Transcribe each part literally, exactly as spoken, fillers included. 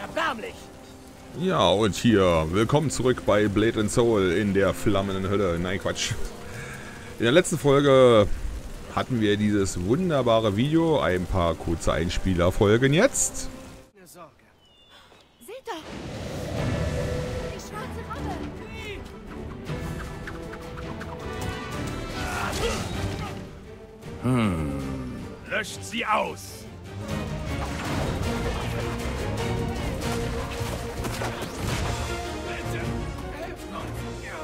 Erbärmlich! Ja, und hier, willkommen zurück bei Blade and Soul in der flammenden Hölle. Nein, Quatsch. In der letzten Folge hatten wir dieses wunderbare Video, ein paar kurze Einspieler folgen jetzt. Keine Sorge. Seht doch! Die schwarze Ramme! Hm. Löscht sie aus! Bitte, helft uns! Ja,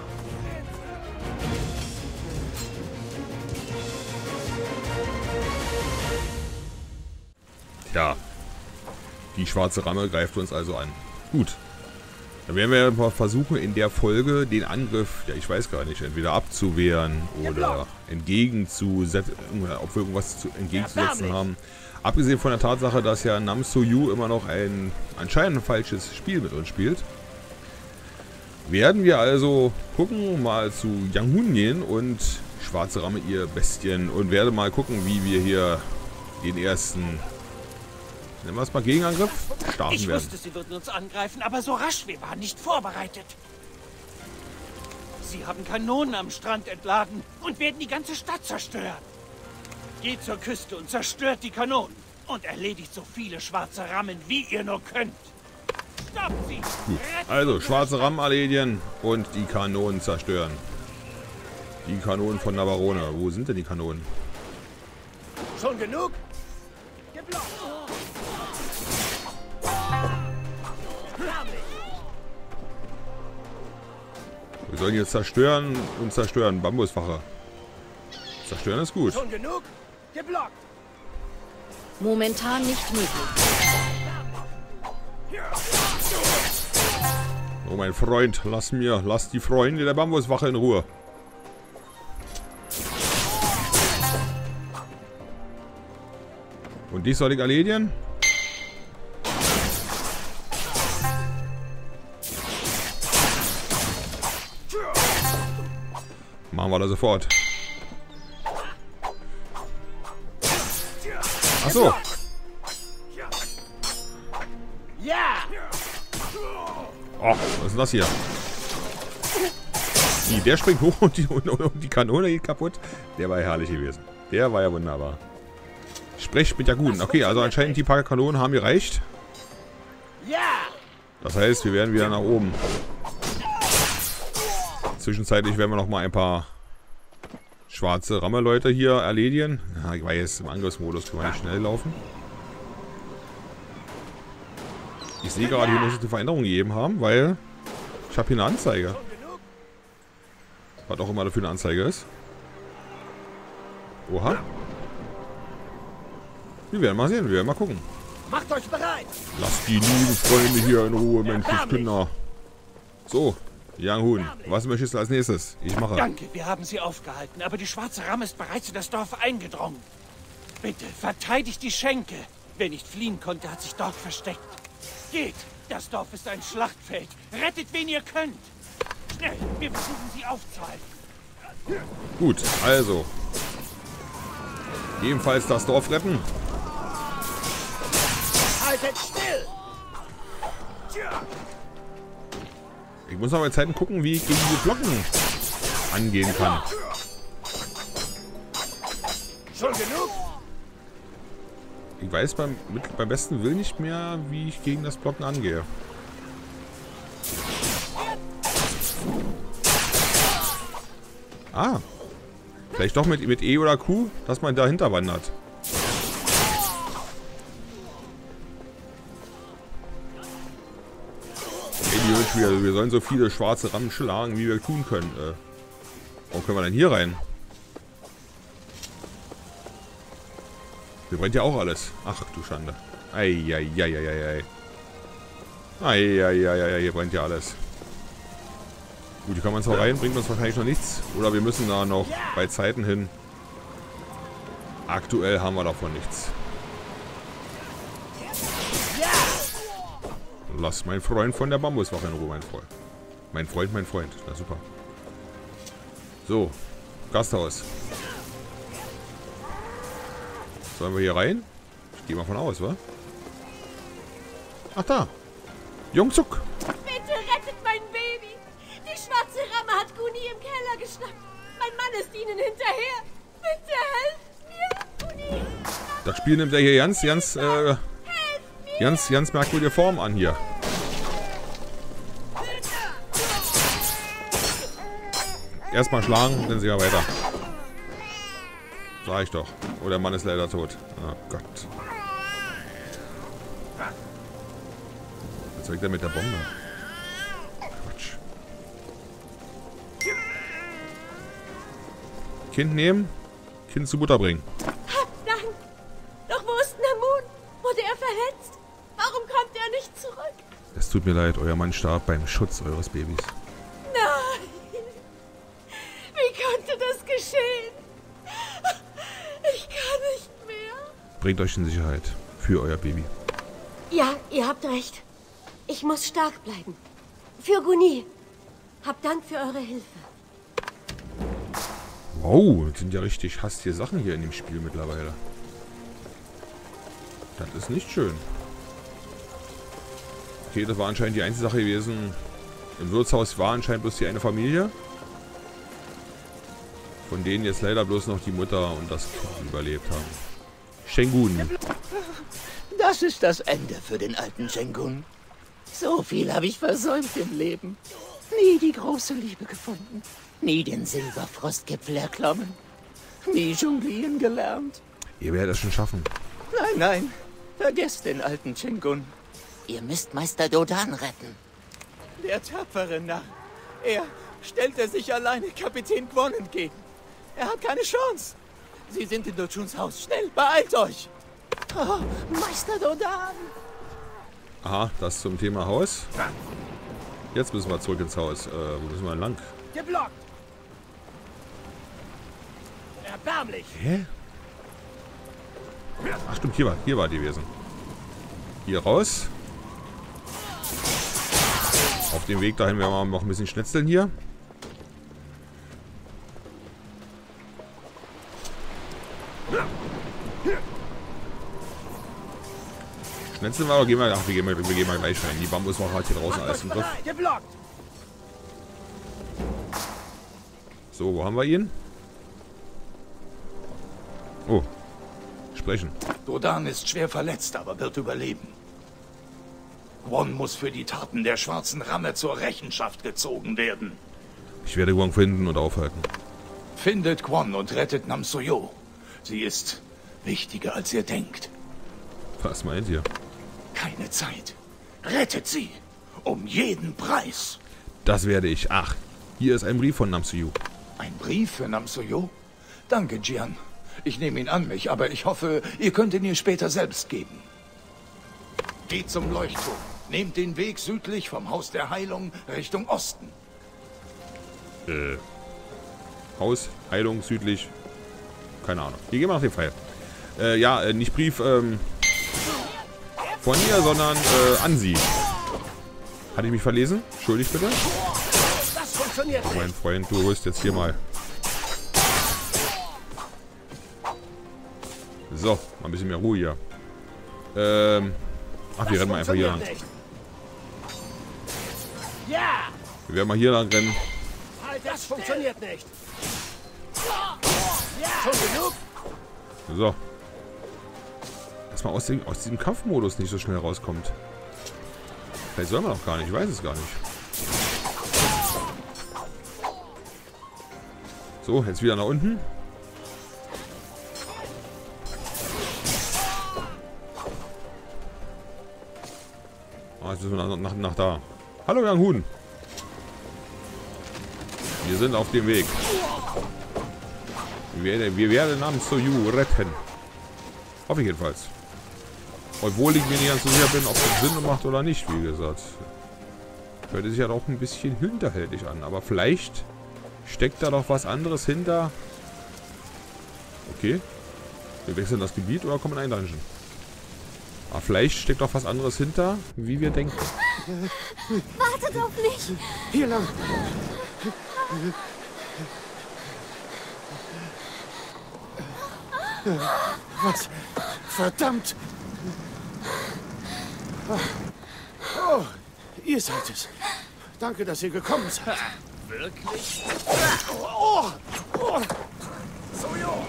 Ja, die schwarze Ramme greift uns also an. Gut. Dann werden wir mal versuchen, in der Folge den Angriff, ja ich weiß gar nicht, entweder abzuwehren oder entgegenzusetzen, ob wir irgendwas zu, entgegenzusetzen haben. Abgesehen von der Tatsache, dass ja Nam So-Yu immer noch ein anscheinend ein falsches Spiel mit uns spielt, werden wir also gucken, mal zu Yang Hun gehen und schwarze Ramme ihr Bestien und werden mal gucken, wie wir hier den ersten, nennen wir es mal Gegenangriff, starten ich werden. wusste, sie würden uns angreifen, aber so rasch, wir waren nicht vorbereitet. Sie haben Kanonen am Strand entladen und werden die ganze Stadt zerstören. Geht zur Küste und zerstört die Kanonen und erledigt so viele schwarze Rammen, wie ihr nur könnt. Stoppt sie! Gut. Also, schwarze Rammen erledigen und die Kanonen zerstören. Die Kanonen von Navarone. Wo sind denn die Kanonen? Schon genug? Geblockt! Wir sollen jetzt zerstören und zerstören. Bambusfache. Zerstören ist gut. Schon genug? Geblockt! Momentan nicht möglich. Oh mein Freund, lass mir, lass die Freunde der Bambuswache in Ruhe. Und die soll ich erledigen? Machen wir das sofort. Achso. Ja! Oh, was ist das hier? Die, der springt hoch und die, und, und die Kanone geht kaputt. Der war ja herrlich gewesen. Der war ja wunderbar. Sprecht mit der Guten. Okay, also anscheinend die paar Kanonen haben gereicht. Ja! Das heißt, wir werden wieder nach oben. Zwischenzeitlich werden wir noch mal ein paar schwarze Ramme-Leute hier erledigen. Ja, ich weiß, im Angriffsmodus können wir nicht schnell laufen. Ich sehe gerade, hier muss es eine Veränderung gegeben haben, weil ich habe hier eine Anzeige. Was auch immer dafür eine Anzeige ist. Oha. Wir werden mal sehen, wir werden mal gucken. Macht euch bereit! Lasst die lieben Freunde hier in Ruhe, Menschenskinder. So, Yang Hun, was möchtest du als nächstes? Ich mache. Danke, wir haben sie aufgehalten, aber die schwarze Ramme ist bereits in das Dorf eingedrungen. Bitte, verteidigt die Schenke. Wer nicht fliehen konnte, hat sich dort versteckt. Geht! Das Dorf ist ein Schlachtfeld. Rettet, wen ihr könnt! Schnell, wir versuchen sie aufzuhalten. Gut, also. Ebenfalls das Dorf retten. Haltet still! Ich muss noch mal Zeiten gucken, wie ich gegen die Glocken angehen kann. Schon genug? Ich weiß beim, mit, beim besten Willen nicht mehr, wie ich gegen das Blocken angehe. Ah. Vielleicht doch mit, mit E oder Q, dass man dahinter wandert. Wir, wir sollen so viele schwarze Rammen schlagen, wie wir tun können. Äh, wo können wir denn hier rein? Hier brennt ja auch alles. Ach du Schande. Eieieiei. Eieieiei, hier brennt ja alles. Gut, hier kann man zwar rein, bringt uns wahrscheinlich noch nichts. Oder wir müssen da noch bei Zeiten hin. Aktuell haben wir davon nichts. Lass mein Freund von der Bambuswache in Ruhe, mein Freund. Mein Freund, mein Freund. Na super. So, Gasthaus. Sollen wir hier rein? Ich gehe mal von aus, wa? Ach da. Jungzuck. Bitte rettet mein Baby. Die schwarze Ramme hat Guni im Keller geschnappt. Mein Mann ist ihnen hinterher. Bitte helft mir, Guni. Das Spiel nimmt ja hier ganz, ganz, äh, ganz, ganz merkwürdige Form an hier. Erstmal schlagen, dann sehen wir weiter. Sag ich doch. Oh, der Mann ist leider tot. Oh Gott. Was soll ich denn mit der Bombe? Quatsch. Kind nehmen, Kind zu Mutter bringen. Nein. Doch wo ist Namun? Wurde er verletzt? Warum kommt er nicht zurück? Es tut mir leid, euer Mann starb beim Schutz eures Babys. Nein. Wie konnte das geschehen? Ich kann nicht mehr. Bringt euch in Sicherheit. Für euer Baby. Ja, ihr habt recht. Ich muss stark bleiben. Für Guni. Hab Dank für eure Hilfe. Wow, das sind ja richtig hastige Sachen hier in dem Spiel mittlerweile. Das ist nicht schön. Okay, das war anscheinend die einzige Sache gewesen. Im Wirtshaus war anscheinend bloß die eine Familie. Von denen jetzt leider bloß noch die Mutter und das Kind überlebt haben. Shengun. Das ist das Ende für den alten Shengun. So viel habe ich versäumt im Leben. Nie die große Liebe gefunden. Nie den Silberfrostgipfel erklommen. Nie jonglieren gelernt. Ihr werdet es schon schaffen. Nein, nein. Vergesst den alten Shengun. Ihr müsst Meister Dodan retten. Der tapfere Narr. Er stellte sich alleine Kapitän Kwon entgegen. Er hat keine Chance. Sie sind in Dochuns Haus. Schnell, beeilt euch. Oh, Meister Dodan. Aha, das zum Thema Haus. Jetzt müssen wir zurück ins Haus. Äh, wo müssen wir lang? Geblockt! Erbärmlich! Hä? Ach stimmt, hier war, hier war die gewesen. Hier raus. Auf dem Weg dahin werden wir noch ein bisschen schnetzeln hier. Schnetzeln wir, aber gehen wir, ach, wir gehen mal, wir gehen mal gleich rein. Die Bambus machen halt hier draußen alles im Griff. So, wo haben wir ihn? Oh. Sprechen. Dodan ist schwer verletzt, aber wird überleben. Kwon muss für die Taten der schwarzen Ramme zur Rechenschaft gezogen werden. Ich werde Kwon finden und aufhalten. Findet Kwon und rettet Nam So-yo. Sie ist wichtiger, als ihr denkt. Was meint ihr? Keine Zeit. Rettet sie. Um jeden Preis. Das werde ich. Ach, hier ist ein Brief von Nam So-yo. Ein Brief für Nam So-yo? Danke, Jian. Ich nehme ihn an mich, aber ich hoffe, ihr könnt ihn ihr später selbst geben. Geht zum Leuchtturm. Nehmt den Weg südlich vom Haus der Heilung Richtung Osten. Äh. Haus, Heilung, südlich. Keine Ahnung. Hier gehen wir nach dem Pfeil. Äh, ja, äh, nicht Brief, ähm. von ihr, sondern äh, an sie. Hatte ich mich verlesen? Entschuldigt bitte. Das funktioniert Oh, mein Freund, du holst jetzt hier mal. So, mal ein bisschen mehr Ruhe hier. Ähm. Ach, wir rennen mal einfach hier lang. Ja! Wir werden mal hier lang rennen. Halt, das funktioniert nicht! Ja! Schon genug? So. Dass man aus, dem, aus diesem Kampfmodus nicht so schnell rauskommt. Vielleicht soll man auch gar nicht, ich weiß es gar nicht. So, jetzt wieder nach unten. Ah, jetzt müssen wir nach, nach, nach da. Hallo, Young Huhn. Wir sind auf dem Weg. Wir werden, wir werden Nam So-yo retten. Hoffe ich jedenfalls. Obwohl ich mir nicht ganz so sicher bin, ob das Sinn macht oder nicht, wie gesagt. Hört sich ja doch ein bisschen hinterhältig an. Aber vielleicht steckt da doch was anderes hinter. Okay. Wir wechseln das Gebiet oder kommen in einen Dungeon. Aber vielleicht steckt doch was anderes hinter, wie wir denken. Wartet auf mich! Hier lang. Was? Verdammt! Ihr seid es. Danke, dass ihr gekommen seid. Wirklich? Oh, oh. Sojo!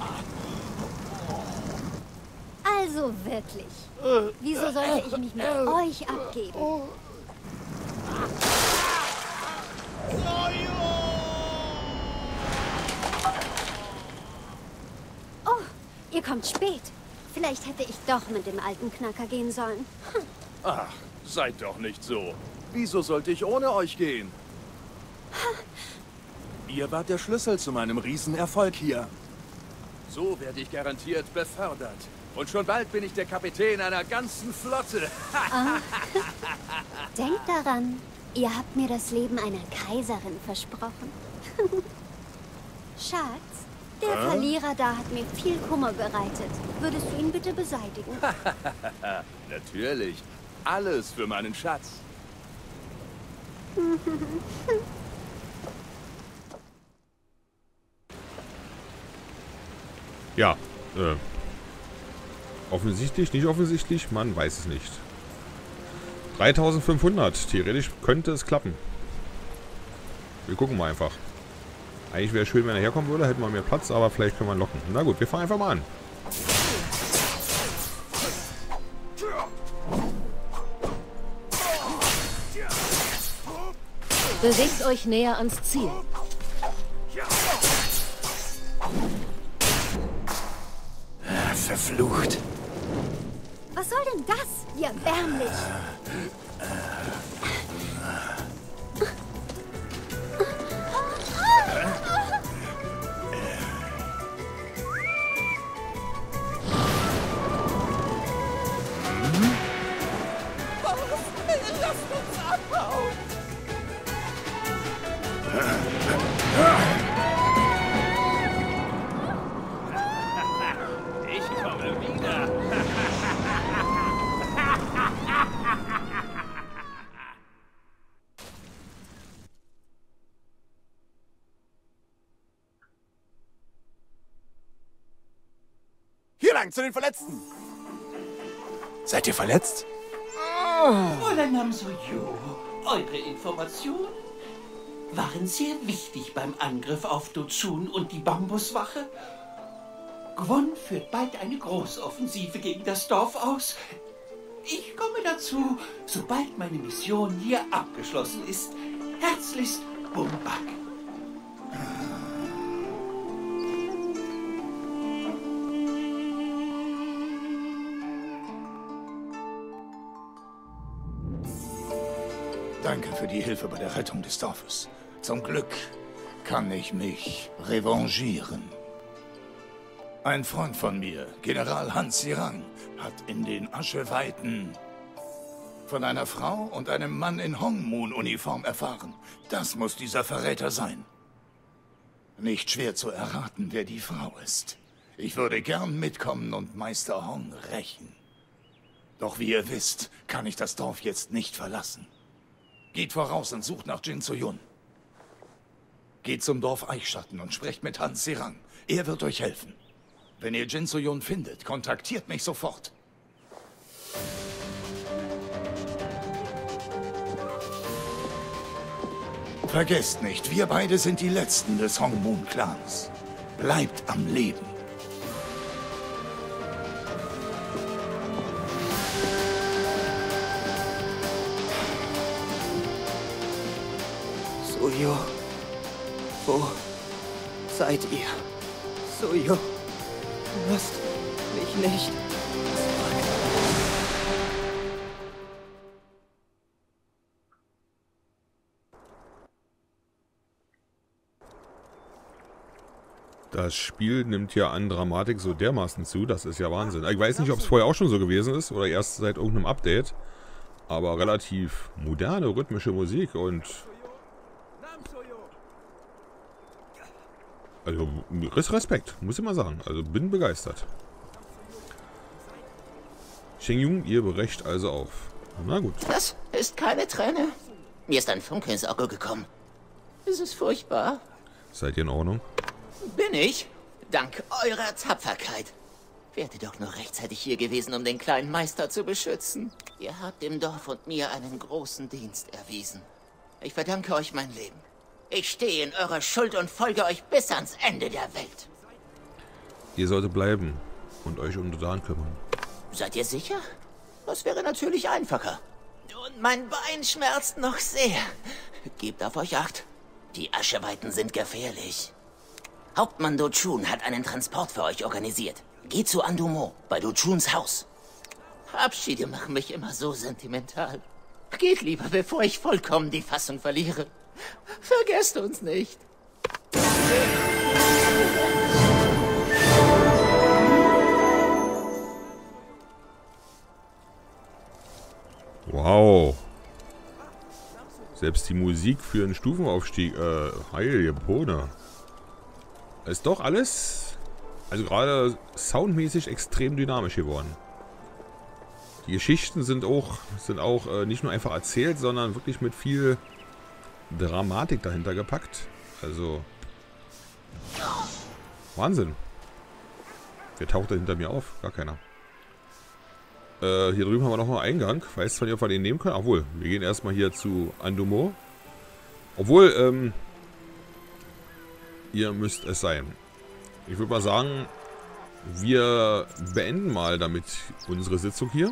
Also wirklich. Wieso sollte ich mich mit euch abgeben? Oh, ihr kommt spät. Vielleicht hätte ich doch mit dem alten Knacker gehen sollen. Hm. Ach, seid doch nicht so. Wieso sollte ich ohne euch gehen? Ihr wart der Schlüssel zu meinem Riesenerfolg hier. So werde ich garantiert befördert. Und schon bald bin ich der Kapitän einer ganzen Flotte. Ah. Denkt daran, ihr habt mir das Leben einer Kaiserin versprochen. Schatz, der äh? Verlierer da hat mir viel Kummer bereitet. Würdest du ihn bitte beseitigen? Natürlich. Alles für meinen Schatz. Ja, äh, offensichtlich, nicht offensichtlich, man weiß es nicht. dreitausendfünfhundert, theoretisch könnte es klappen. Wir gucken mal einfach. Eigentlich wäre es schön, wenn er herkommen würde, hätten wir mehr Platz, aber vielleicht können wir ihn locken. Na gut, wir fangen einfach mal an. Bewegt euch näher ans Ziel. Verflucht. Was soll denn das? Wie erbärmlich. Lasst uns abhauen! Ich komme wieder. Hier lang, zu den Verletzten. Seid ihr verletzt? Fräulein Namsoyo, eure Informationen waren sehr wichtig beim Angriff auf Dozun und die Bambuswache. Gwon führt bald eine Großoffensive gegen das Dorf aus. Ich komme dazu, sobald meine Mission hier abgeschlossen ist. Herzlichst, Bumbak. Danke für die Hilfe bei der Rettung des Dorfes. Zum Glück kann ich mich revanchieren. Ein Freund von mir, General Han Sirang, hat in den Ascheweiten von einer Frau und einem Mann in Hongmoon-Uniform erfahren. Das muss dieser Verräter sein. Nicht schwer zu erraten, wer die Frau ist. Ich würde gern mitkommen und Meister Hong rächen. Doch wie ihr wisst, kann ich das Dorf jetzt nicht verlassen. Geht voraus und sucht nach Jin So-yun. Geht zum Dorf Eichschatten und sprecht mit Han Sirang. Er wird euch helfen. Wenn ihr Jin So-yun findet, kontaktiert mich sofort. Vergesst nicht, wir beide sind die Letzten des Hongmoon-Clans. Bleibt am Leben. Sojo, wo seid ihr? Sojo, lasst mich nicht. Das Spiel nimmt ja an Dramatik so dermaßen zu, das ist ja Wahnsinn. Ich weiß nicht, ob es vorher auch schon so gewesen ist oder erst seit irgendeinem Update, aber relativ moderne, rhythmische Musik und... Also, Respekt, muss ich mal sagen. Also, bin begeistert. Shengyun, ihr brecht also auf. Na gut. Das ist keine Träne. Mir ist ein Funke ins Auge gekommen. Es ist furchtbar. Seid ihr in Ordnung? Bin ich? Dank eurer Tapferkeit. Wärt ihr doch nur rechtzeitig hier gewesen, um den kleinen Meister zu beschützen. Ihr habt dem Dorf und mir einen großen Dienst erwiesen. Ich verdanke euch mein Leben. Ich stehe in eurer Schuld und folge euch bis ans Ende der Welt. Ihr solltet bleiben und euch um Dodan kümmern. Seid ihr sicher? Das wäre natürlich einfacher. Und mein Bein schmerzt noch sehr. Gebt auf euch Acht. Die Ascheweiten sind gefährlich. Hauptmann Do-Chun hat einen Transport für euch organisiert. Geht zu Andumo, bei Do-Chuns Haus. Abschiede machen mich immer so sentimental. Geht lieber, bevor ich vollkommen die Fassung verliere. Vergesst uns nicht. Wow. Selbst die Musik für einen Stufenaufstieg, äh, heilige Bohne. Ist doch alles, also gerade soundmäßig extrem dynamisch geworden. Die Geschichten sind auch, sind auch äh, nicht nur einfach erzählt, sondern wirklich mit viel Dramatik dahinter gepackt. Also, Wahnsinn. Wer taucht da hinter mir auf? Gar keiner. Äh, hier drüben haben wir noch einen Eingang. Weiß zwar nicht, ob wir den nehmen können. Obwohl, wir gehen erstmal hier zu Andumo. Obwohl, ähm, ihr müsst es sein. Ich würde mal sagen, wir beenden mal damit unsere Sitzung hier.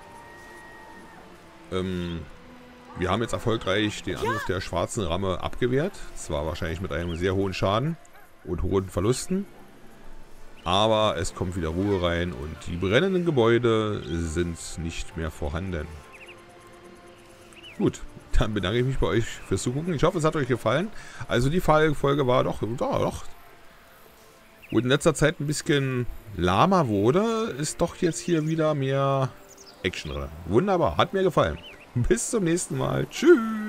Ähm, wir haben jetzt erfolgreich den Angriff der schwarzen Ramme abgewehrt. Zwar wahrscheinlich mit einem sehr hohen Schaden und hohen Verlusten. Aber es kommt wieder Ruhe rein und die brennenden Gebäude sind nicht mehr vorhanden. Gut, dann bedanke ich mich bei euch fürs Zugucken. Ich hoffe, es hat euch gefallen. Also die Folge war doch, doch, doch. Wo in letzter Zeit ein bisschen lahmer wurde, ist doch jetzt hier wieder mehr Action drin. Wunderbar, hat mir gefallen. Bis zum nächsten Mal. Tschüss.